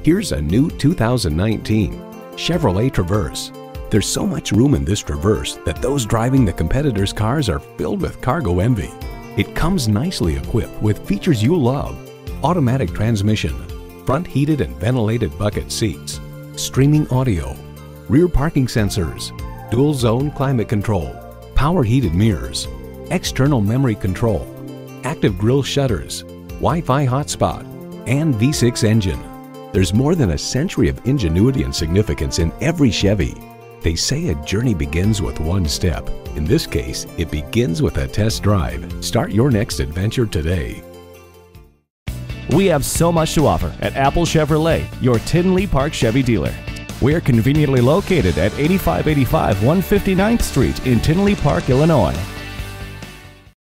Here's a new 2019 Chevrolet Traverse. There's so much room in this Traverse that those driving the competitors' cars are filled with cargo envy. It comes nicely equipped with features you love: automatic transmission, front heated and ventilated bucket seats, streaming audio, rear parking sensors, dual zone climate control, power heated mirrors, external memory control, active grille shutters, Wi-Fi hotspot, and V6 engine. There's more than a century of ingenuity and significance in every Chevy. They say a journey begins with one step. In this case, it begins with a test drive. Start your next adventure today. We have so much to offer at Apple Chevrolet, your Tinley Park Chevy dealer. We are conveniently located at 8585 159th Street in Tinley Park, Illinois.